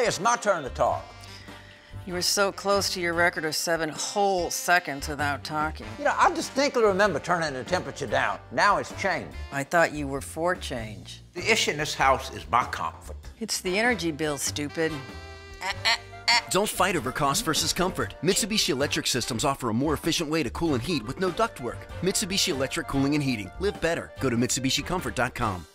Hey, it's my turn to talk. You were so close to your record of 7 whole seconds without talking. You know, I distinctly remember turning the temperature down. Now it's changed. I thought you were for change. The issue in this house is my comfort. It's the energy bill, stupid. Don't fight over cost versus comfort. Mitsubishi Electric Systems offer a more efficient way to cool and heat with no ductwork. Mitsubishi Electric Cooling and Heating. Live better. Go to MitsubishiComfort.com.